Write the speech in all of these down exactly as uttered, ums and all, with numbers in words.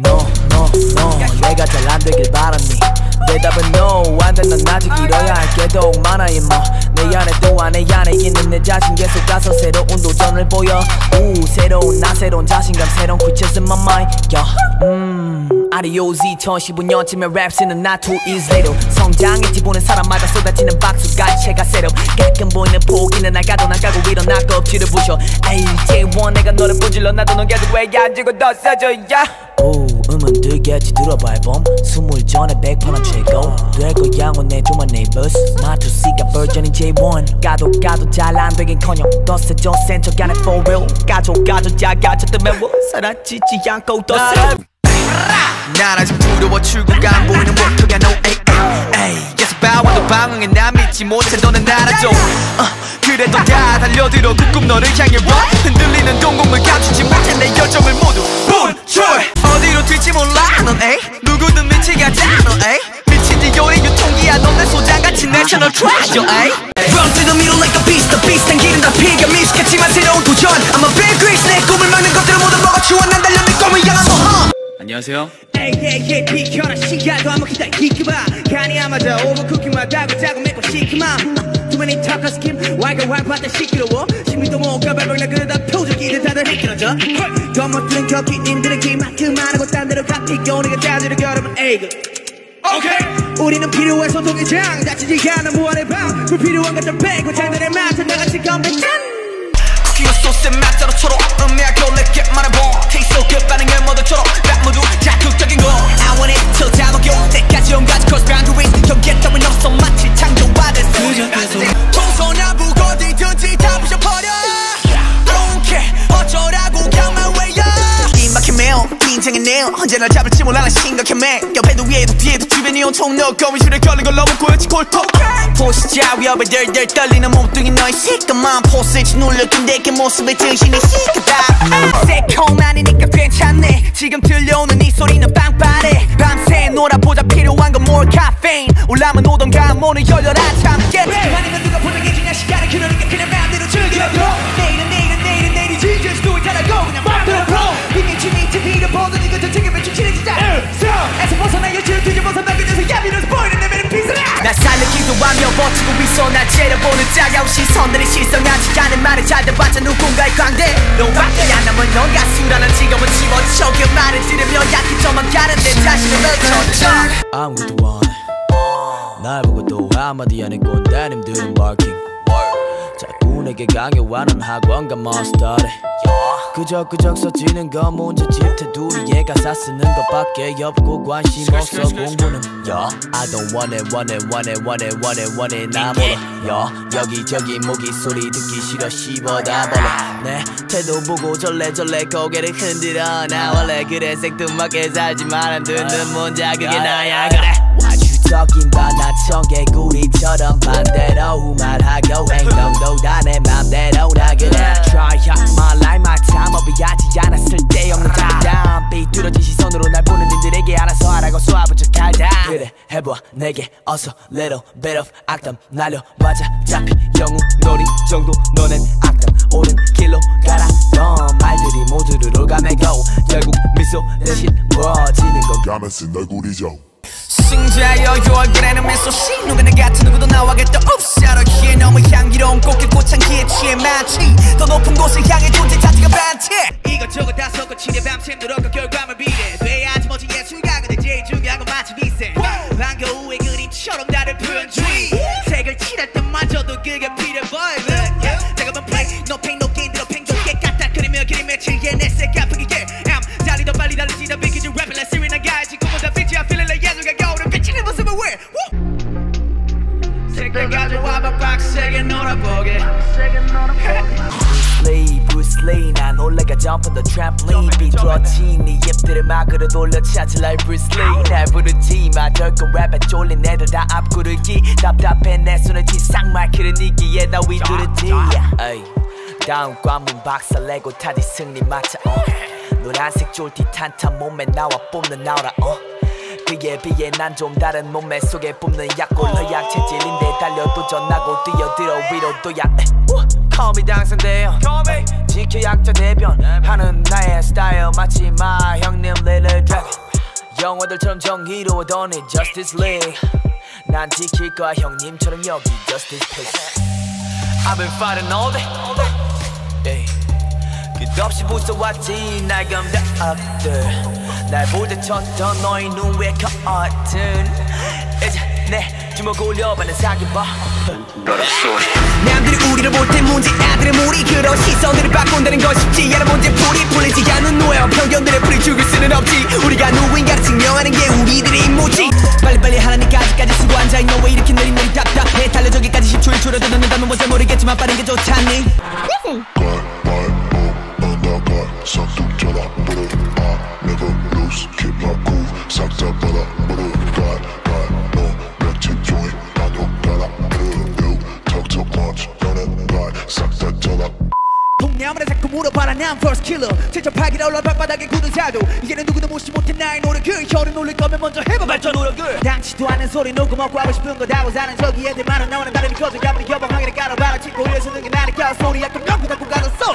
No no no 내가 잘 안되길 바랐니 대답은 no 안돼 난 아직 잃어야 할 게 더욱 많아 임마 내 안에 또 안에 안에 있는 내 자신 계속 가서 새로운 도전을 보여 우 새로운 나 새로운 자신감 새로운 creatures in my mind yeah. 음 아리오지 이천십오 년쯤에 랩스는 not two years later 성장했지 보는 사람마다 쏟아지는 박수가 채가 새로 가끔 보이는 포기는 나가도 나가고 일어나 껍질을 부셔 에이 제이 원 내가 너를 부질러 나도 넌 계속 왜 안 주고 더 써줘 야 오 음은 들겠지 들어봐 앨범 스물 전에 백 퍼센트 최고 될 거야 내 조만 네이버스 마투시가 버전인 제이 원 까도 까도 잘 안 되긴커녕 더 세져 센 척 안해 for real 까줘 까줘 작아져 뜨면 뭐 사라지지 않고 더 세 난 아직 두려워 출구가 안 보이는 워크가 no 에이 에이 계속 봐와도 방황해 난 믿지 못해 너는 알아줘 uh, 그래도 다 달려들어 꾹꾹 너를 향해 run 흔들리는 동공을 감추지 못해 내 열정을 모두 분출 어디로 튈지 몰라 넌 에이 누구든 미치가자 넌 에이 미친지 요리 유통기야 넌 내 소장같이 내셔널 트레저 에이 Run through the middle like a beast the beast 당기는 다 피가 미식했지만 새로운 도전 I'm a big grease 내 꿈을 막는 것들을 모두 먹어치워 난 달려 내 꿈을 향한 모험 안녕하세요. 에이 에이 에이 비켜라 시간도 한번 기다리기봐 간이 안 맞아 오버쿠킹만 다고 짜고 맺고 시키마 Too many talk of skim 와이가 와이파다 시끄러워 신비도 못 가발로 나 그러다 표적이들 다들 미끄러져 더 멋진 격기님들은 기만큼 안 하고 딴 데로 갚히고 우리가 자주를 겨루면 에이그 오케이 우리는 필요한 소통의 장 다치지 않은 무한의 방 불필요한 것들 빼고 장단에 맞춰 나같이 건배짠 쿠킹은 소스에 맛자로 초록 음미하고 내게 말해봐 Taste so good 반응을 모두 초록 랩 모두 자극적인 거 I want it till 다 먹여 때까지 온가지 cross boundaries 경계 따윈 없어 마치 창조받은 동서남북 어디든지 다 부셔버려 Don't care 어쩌라고 그냥 왜요 이 막힌 매일 인생의 내일 언제 날 잡을지 몰라 난 심각해 man 옆에도 위에도 뒤에도 주변이 온통 너 거미줄에 걸린 걸 너무 보였지 골통 포시자 위협에 덜덜 떨리는 몸뚱이 너의 시커먼 포스지 눌려둔 내게 모습에 등신이 시크다 새콤하니까 괜찮네 지금 들려오는 이 소리는 빵빠레 밤새 놀아보자 필요한 건 more caffeine 올라면 오던가 문을 열려라 참깨 아니면 누가 보장해주냐 시간을 그러니까 그냥 마음대로 즐겨 내일은 내일은 내일은 내일이지 just do it 잘하고 그냥 마음대로 풀어 비밀치 미티비를 보던 이거 전 책임을 좀 친해지자 에서 벗어나 여지를 뒤집어서 남겨져서 야비로서 보이는 내 매는 비스라 나 살리기도 하며 버티고 있어 날 째려보는 짜가운 시선들이 실성하지 않은 말을 잘 들어봤자 누군가의 광대 너밖에 안 남은 넌 가수라는 직업은 집어쳐 그 말을 들으며 약해져만 가는 내 자신을 펼쳐져 아무것도 원해 날 보고 또 한마디 안 했고 꼰대님들은 barking 자꾸 내게 강요하는 학원과 마스터래 그저그저 써지는 건 문제집 테두리에 가사 쓰는 것밖에 없고 관심 없어 공부는 yeah. I don't want it want it want it want it want it want it 나 몰라 yeah. 여기저기 모기 소리 듣기 싫어 씹어다 버려 내 태도 보고 절레절레 고개를 흔들어 나 원래 그래 생뚱맞게 살지만 안 듣는 문자 그게 나야 그래 talking about 나 청개구리처럼 반대로 말하고 행동도 다 내 맘대로 나 그래 Try out my life my time 어비하지 않았을 때 없는 담담 삐뚤어진 시선으로 날 보는 님들에게 알아서 하라고 쏘아본 척 할다 그래 해봐 내게 어서 little bit of 악담 날려맞아 잡히 영웅 놀이 정도 너넨 악담 옳은 길로 가라 넌 말들이 모두를 올가매고 결국 미소 대신 보여지는 건 까만쓴 얼굴이죠 승자여 얼굴에는 미소씨 누가 내 같은 누구도 나와겠다 없사로기에 너무 향기로운 꽃길 꽃향기에 취해 많지 더 높은 곳을 향해 존재 자체가 반티 이것저것 다 섞어 치네 밤샘 늘어가 결과물 비례 돼야지 멋진 예술가 근데 제일 중요한 건 마치 비세 방겨우의 그림처럼 나를 표현주의 색을 칠할 때마저도 그게 필요해 보여 잠깐만 play no pain no gain 들어 팽조게 까딱거리며 그림에 칠게 내 색 아프게 I'm 달리 더 빨리 달리지 더 비키지 랩을 내 시리 나가야지 꿈보다 빛이 I feeling like 예술가 겨울은 비치는 모습을 왜 색깔 가져와봐 빡세게 놀아보게 Bruce Lee, Bruce Lee 난 올라가 jump on the trampoline 삐뚤어진 네 입들을 막으로 돌려 찾을래 Bruce Lee 날 부르지 마 덜컥 랩에 쫄린 애들 다 앞구르기 답답해 내 손을 지상 마이크를 니기에 나 위두르지 다음 관문 박살내고 타지 승리 마차 어. 노란색 쫄티 탄탄 몸에 나와 뽐내 나오라 어. 그에 비해 난 좀 다른 몸매 속에 뿜는 약골 허약 체질인데 달려도 전하고 뛰어들어 위로 또약 Call me 당선돼요 지켜 약자 대변 하는 나의 스타일 마치 마 형님 Little Dragon 영화들처럼 정의로워던 이 Justice League 난 지킬 거야 형님처럼 여기 Justice Peace I've been fighting all day, all day. Yeah. 끝없이 부숴왔지 날 검다악들 날 볼 때 쳤던 너의 눈 왜 커튼 이제 내 주먹 올려봐는 사귀봐 남들이 우리를 볼 때 문제 아들의 무리 그런 시선들을 바꾼다는 건 쉽지 않은 문제 풀이 풀리지 않는 노예와 편견들의 풀이 죽을 수는 없지 우리가 누구인가를 증명하는 게 우리들의 임무지 빨리빨리 하나님까지까지 쓰고 앉아있 너 왜 이렇게 느릿느릿 답답해 달려저기까지 십 초일 줄어드는다면 뭔지 모르겠지만 빠른 게 좋잖니 싹둑 잘라버려 I never lose keep my groove 싹 다 받아버려 God God 너 며칠 종일 나도 갈아버려 You talk too much 너는 날 싹 다 잘라 동네 아무나 자꾸 물어봐라 난 first killer 제철파기라 올라 발바닥에 굳은 살도 이제는 누구도 무시 못해 나의 노력을 혀를 놀릴 거면 먼저 해봐 발전 노력을 당치도 않는 소리 놓고 먹고 하고 싶은 거 다 하고 사는 저기 애들만은 나와는 다름이 커져 가버리 겨방하게 깔아봐라 치고 위에서 는게 나니까 소리 약간 명구 닫고 가졌어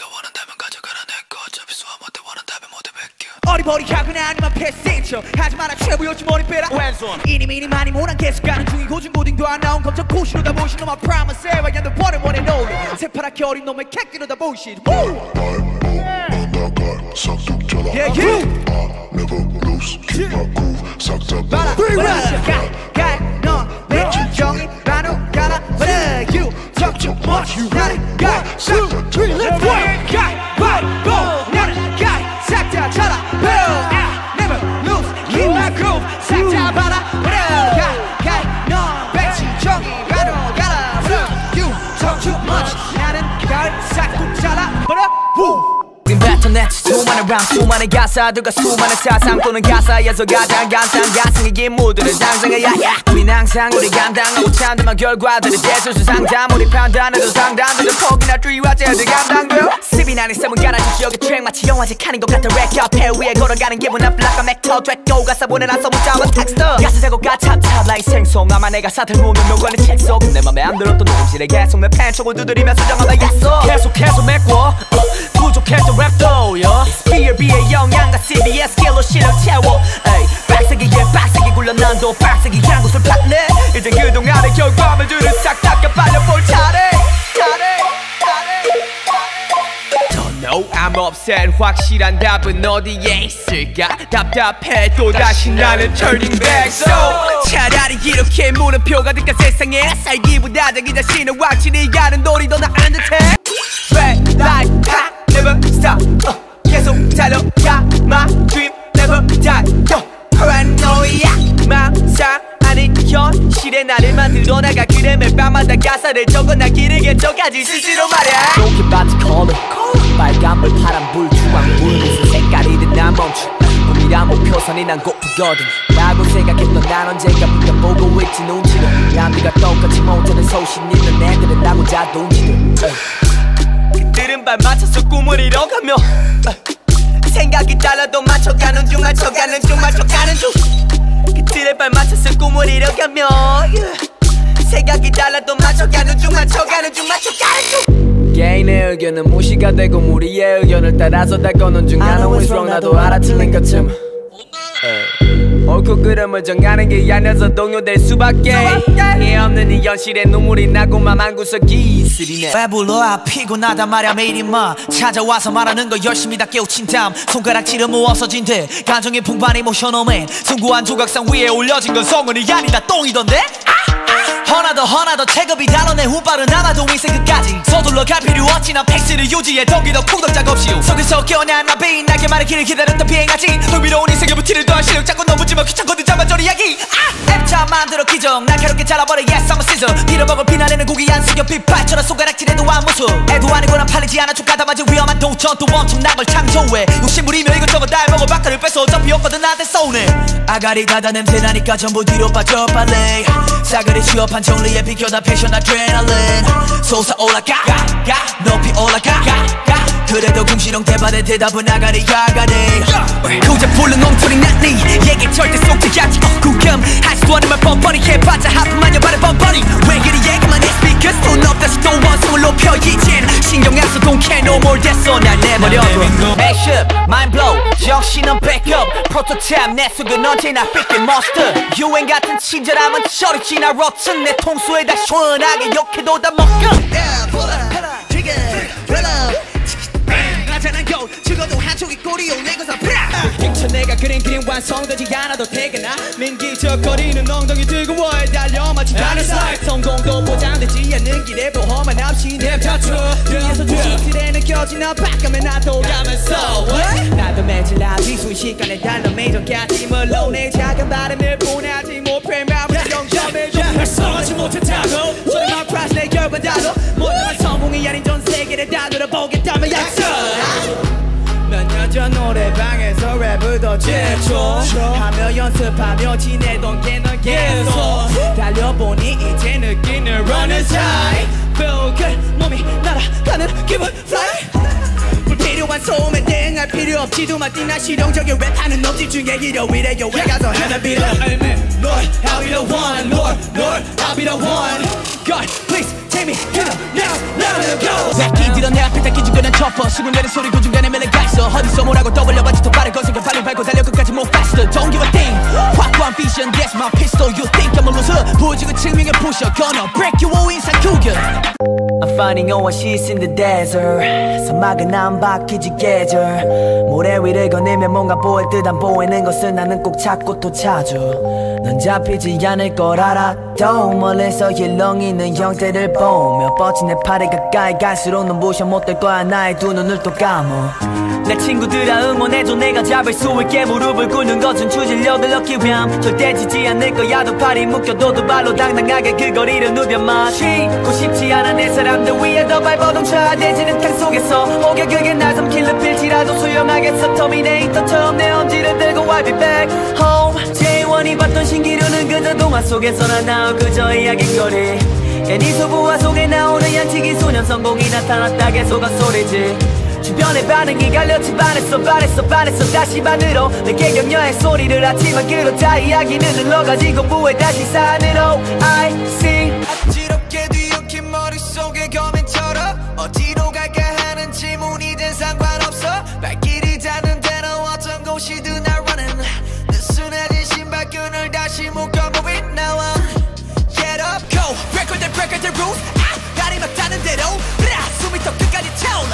어리버리하거나 아니면 패스인척 하지마 나 최고였지 머리 빼라 왼손 이니미니 많이 모난 계속 가는 중이 고증 고딩도 안 나온 검정 고시로 다 보신 놈아 프라마세 와얀들 버려 원해 놀리 새파랗게 어린 놈의 캣기로 다 보시 날 나가 싹둑 잘라 Yeah you I never lose keep my groove 싹 다 받아 받아 가가넌내 진정이 반우 가라 받아 You talk too much 나는 가 싹 let's work 가 받고 나는 가 싹 다 쳐라 I never lose keep my groove 싹 다 받아 받아 가가넌 백진정이 반우 가라 You talk too much 나는 가 싹둑 잘라 받아 우린 뱉어냈지 수많은 람 수많은 가사들과 수많은 사상 또는 가사에서 가장 감상 가상의 인물들을 상상해야 해 우린 항상 우리 감당하고 참담한 결과들을 대수수 상담 우리 판단해도 상담들은 포기나 주의와 제들 감당돼요 십이 나인세븐 깔아주지 여기 트랙 마치 영화제 칸인 것 같은 랩 옆에 위에 걸어가는 기분 up like a 맥터 됐고 가사 보내놔서 문자와 텍스터 가사 제곡과 탑탑 라인 생송 아마 내가 사들 모으면 명관의 책 속 내 맘에 안 들었던 녹음실에 계속 내 팬촉을 두드리며 수정하다 약속 계속해서 메꿔 부족했던 랩도 yeah. 비엘비의 영양과 씨비에스 길로 실력 채워 에이 빡세기에 빡세기 굴려 난도 빡세기 한 곳을 팠네 이제 그동안의 결과물들을 싹 닦아 빨려볼 차례 차례 차례 No I'm upset 확실한 답은 어디에 있을까 답답해 또다시 나는 turning back so 차라리 이렇게 물음표가 될까 세상에 살기보다 자기 자신을 확실히 아는 놀이 더 나은 듯해 Red light high never stop uh, 계속 달려가 my dream never die uh, paranoia 망상 아닌 현실의 나를 만들어나가 그래 매일 밤마다 가사를 적어나 길게 저까지 스스로 말해 Don't about to call it 빨간불 파란불 주황불 무슨 색깔이든 난 멈춰 꿈이란 목표선이 난 고프거든 라고 생각했던 난 언젠가부터 보고 있지 눈치로 남들과 똑같이 못하는 소신 있는 애들은 나고 자동치들 그들은 발 맞춰서 꿈을 이뤄가며 생각이 달라도 맞춰가는 중 맞춰가는 중 맞춰가는 중 그들의 발 맞춰서 꿈을 이뤄가며 생각이 달라도 맞춰가는 중 맞춰가는 중 맞춰가는 중 개인의 의견은 무시가 되고 무리의 의견을 따라서 다 거는 중 I know it's wrong 나도 알아 틀린 것쯤 옳고 그름을 정하는 게 아니어서 동요될 수밖에 이 없는 이 현실에 눈물이 나고 맘 한구석이 쓰리네 왜 불러 피곤하단 말야 매일이 마 찾아와서 말하는 거 열심히 다 깨우친 다음 손가락질은 뭐 없어진 듯 감정의 풍부한 이모셔널맨 숭고한 조각상 위에 올려진 건 성은이 아니다 똥이던데 하나 더 하나 더 체급이 달러 내 후발은 남아도 인생 끝까지 서둘러 갈 필요 없지 난 팩스를 유지해 덕이 더 쿵덕 작업시오 속에서 깨어난 나비 나게 말의 길을 기다렸던 비행하지 흥미로운 인생의 부티를 더할 실력 자꾸 넘어지면 귀찮거든 잡아줘리 이야기 아! 앱차 만들어 기정 날카롭게 잘라버려 yes I'm a scissor 빌어먹을 비난에는 고기 안 숙여 빗발처럼 손가락질해도 안 무수 애도 아니고 난 팔리지 않아 족가다맞은 위험한 도전 또 엄청난 걸 창조해 욕심부리며 이것저것 다 해먹어 바카를 뺏어 어차피 없거든 나한테 쏘네 아가리 가다 냄새 나니까 전부 뒤로 빠져 빨리 싸그리 취업한 정리에 비켜다 패션 아드레날린 솟아올라가 가, 가, 높이 올라가 가, 가. 그래도 궁시렁 대받에 대답은 아가리 아가리 고작 불른 엉터리 난네 얘기 절대 속지 않지 구경 하지도 않으면 뻔뻔히 해봤자 하품만 여발에 뻔뻔히 왜 그리 얘기만 해 speakers 돈 없다시 또 원성을 높여 이젠 신경 안 써 don't care no more 됐어 날 내버려둬 Action mind blow 정신은 backup prototype 내 속은 언제나 삐끗 monster 유행 같은 친절함은 저리 지나 rotten 내 통수에다 시원하게 욕해도 다 먹어 Yeah pull up trigger pull up 하찮은 고 죽어도 한쪽이 꼬리요 내 것은 빙쳐 내가 그린 그림 완성되지 않아도 되겠나 민기적거리는 엉덩이 들고 월 달려 마치 다른 사이 성공도 보장되지 않는 길에 보험만 없이 내뱉어 뒤에서 조심스레 느껴지나 바꾸면 나도 가면서 나도 매질나지 순식간에 달러 매정까지 물론 내 작은 바람을 보내지 못해 마음을 영점해줘 활성하지 못했다고 소리만 프라스 내 결과다도 모든 성공이 아닌 전 세계를 다 들어보겠다면 약속 몇 년 전 노래방에서 랩을 더 제초하며 연습하며 지내던 게넌 계속 달려보니 이제 느끼는 running time Feel good 몸이 날아가는 기분 fly 불필요한 소음에 대응할 필요 없지도 마띠나 실용적인 랩하는 놈들 중에 일요일에 교회 가서 하나 빌어 Lord I'll be the one Lord Lord I'll be the one God please take me to the next level 새끼들은 내 앞에 다 기죽거리는 chopper 수군 내는 소리 그 중간에 매력가 있어 어디서 뭐라고 떠올려봤지 더 빠른 거세게 발로 밟고 달려 끝까지 move faster Don't give a thing 확고한 vision that's my pistol You think I'm a loser 보여주고 증명해 부셔 Gonna break you all 인상 구겨 I'm finding oasis in the desert 사막은 안 바뀌지 계절 모래 위를 거닐면 뭔가 보일 듯 안 보이는 것을 나는 꼭 찾고 또 찾아 넌 잡히지 않을 걸 알아도 멀리서 일렁이는 형태를 보며 뻗친 내 팔이 가까이 갈수록 넌 무셔 못될 거야 나의 두 눈을 또 감어 내 친구들아 응원해줘 내가 잡을 수 있게 무릎을 꿇는 것은 추진력을 얻기 위함 절대 지지 않을 거야 두 팔이 묶여도 두 발로 당당하게 그 거리를 누벼마 쉬고 싶지 않아 내 사람들 위에 더 밟아동 차대지는 땅 속에서 오게 그게 날 삼킬러 필지라도 수영하겠어 터미네이터처럼 내 엄지를 들고 I'll be back home 제이 원이 봤던 신기루는 그저 동화 속에서나 나올 그저 이야기거리 괜히 소부화 속에 나오는 양치기 소년 성공이 나타났다 계속 헛소리지 주변의 반응이 갈렸지 반했어 반했어 반했어 다시 반으로 내게 격려의 소리를 하지만 그렇다 이야기는 흘러가지고 부에 다시 산으로 I see 어지럽게 뒤엉킨 머릿속에 거민처럼 어디로 갈까 하는 질문이 된 상관없어 발길이 닿는 대로 어떤 곳이든 날 running 느슨해진 신발끈을 다시 묶어 moving now Get up go break all the break all the rules 다리 막다는 대로 숨이 더 끝까지 차올라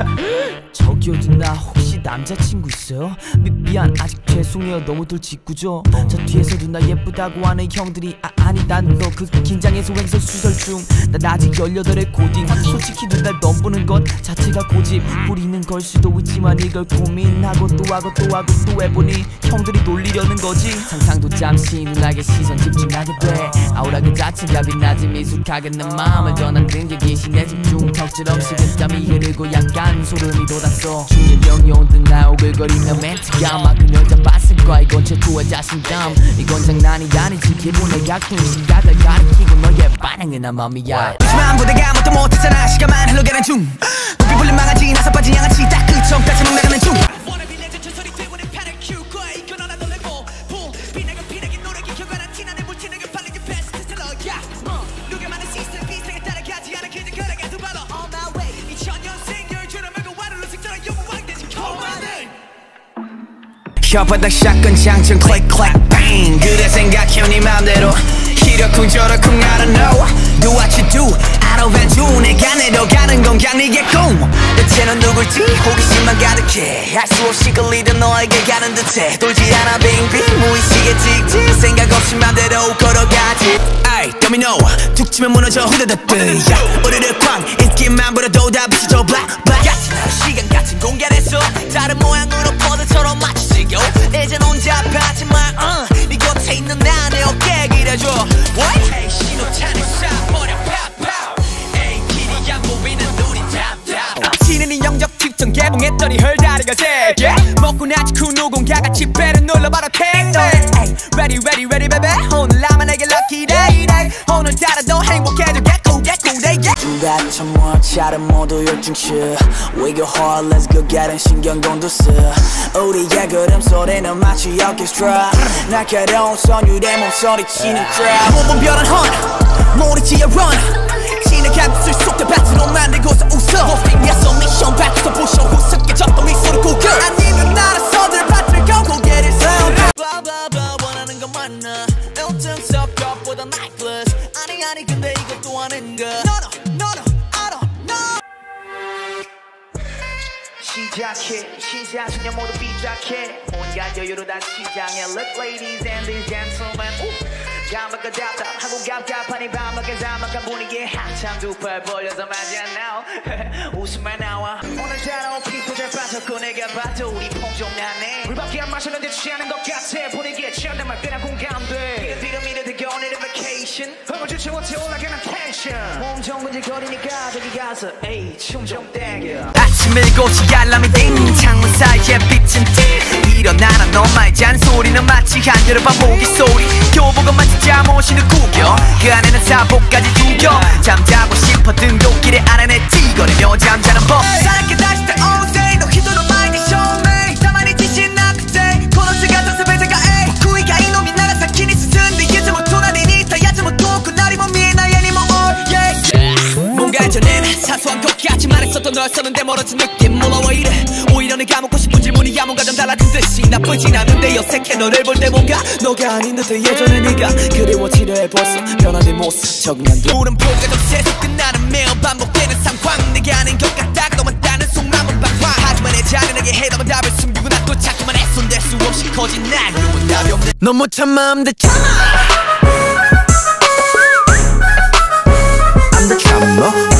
저기요 누나 혹시 남자친구 있어요? 미, 미안 아직 죄송해요 너무들 짓궂어 저 뒤에서 누나 예쁘다고 하는 형들이 아, 아니 난 너 그 긴장해서 횡설 수설 중 난 아직 열여덟에 고딩 솔직히 누날 넘보는 것 자체가 고집 부리는 걸 수도 있지만 이걸 고민하고 또 하고 또 하고 또 해보니 형들이 놀리려는 거지 상상도 잠시 누나에게 시선 집중하게 돼 아우라 그 자체가 빛나지 미숙하게 내 마음을 전하는 게 귀신의 집중 턱처럼 식은땀이 흐르고 약간 소름이 돋았어 중년병이 온 듯 나 오글거리며 멘트가 막 그녀 잡았을 거야 이건 최초의 자신감 이건 장난이 아니지 기본의 약통 시각을 가리키고 너의 반응은 아마미야 하지만 부대가 아무것도 못했잖아 시간만 흘러가는 중 고삐 불린 망아지 나서 빠진 양아치 딱 그 전까지 막 나가는 중 혓바닥 샷건 장전 클릭 클릭 bang 그래 생각해 네 맘대로 이러쿵 저러쿵 I don't know Do what you do I don't want you 내가 내려가는 건 그냥 네게 꿈 대체는 누굴지 호기심만 가득해 할 수 없이 끌리던 너에게 가는 듯해 돌지 않아 빙빙 무의식에 찍지 생각 없이 맘대로 걸어가지 아이 도미노 툭 치면 무너져 후다닥 뜨야 오르르 쾅 인기만 불어도 다 부서져 black black 시간 같은 공간에서 다른 모양으로 퍼즐처럼 맞추지고 이젠 혼자 하지만 uh, 네 곁에 있는 나 내 어깨 길어줘 What? 에이 신호탄에 쏴버려 팝팝 에이 길이 안 보이는 눈이 답답 치는 이 영적 직전 개봉했더니 헐다리가 세게 먹고 나지 그 누군가가 지배를 눌러봐라 take that Ready ready ready baby 오늘 나만 내게 lucky day 오늘따라 더 행복해져 get cool get cool day yeah You got someone 차를 모두 열중치 We go hard let's go get it 신경 곤두스 우리의 걸음 소리는 마치 orchestra 날카로운 선율의 몸소리치는 crowd 몸은 변한 헌 모리지의 run 진흙한 술 속에 배트로 만들고서 웃어 호핑에서 미션 배트서 부셔 후습해졌던 미소를 구겨 아니면 나를 서들 받들고 고개를 세운 blah blah blah 원하는 건 맞나 일등 섞어보다 necklace 아니 아니 근데 이것도 아닌가 No no no no I don't know 시작해 시작하냐 모두 비작해 온갖 여유로 다 시장해 Look ladies and these gentlemen 까맣고 답답하고 갑갑하니 밤밖에 사막한 분위기에 한참 두 팔 벌려서 맞아 now 웃음만 나와 오늘따라 피고 잘 빠졌고 내가 봐도 우리 폼좀나네 물밖에 안 마셨는데 취하는 것 같아 분위기에 취한데 말 그냥 공감돼 뒤로 밀어대고 오늘은 vacation 흥을 주체 못해 올라가는 텐션 몸 좀 근질거리니까 저기 가서 에이 춤 좀 땡겨 아침 일곱 시 알람이 띵 창문 사이에 비친 띵 일어나라 너만의 잔소리는 마치 한여름밤 모기 소리 교복은 마치 잠옷이는 구겨 그 안에는 사복까지 두겨 잠자고 싶어 등굣길에 아래내 뛰거리며 잠자는 법 사랑게 다시 때 all day 너 휘두른 마인드 show me 나만이 지신 나 그때 코너스 같아서 배제가 에이 구이가 이놈이 나가 삭히니 스스인데 이제 못 도나리니 다 야지 못하고 그날이 못 미해 나의 애니모 all yeah 뭔가 전엔 사소한 것까지만 했었던 너였었는데 멀어진 느낌 몰라 왜 이래 오히려 내가 묻고 싶은 질문이 아무가 좀 달라진 듯이 나쁘진 않은데 어색해 너를 볼 때 뭔가 너가 아닌 듯해 예전에 네가 그리워지려 해 벌써 변한 네 모습 적응한 듯 물음표가 좀 세서 끝나는 매일 반복되는 상황 내가 아닌 것 같다가 너만 따는 속마음은 방황 하지만 내 잔인하게 해담은 답을 숨기고 난 또 자꾸만 애손댈 수 없이 커진 날 그러면 답이 없네 넌 못 참아 I'm the charmer I'm the charmer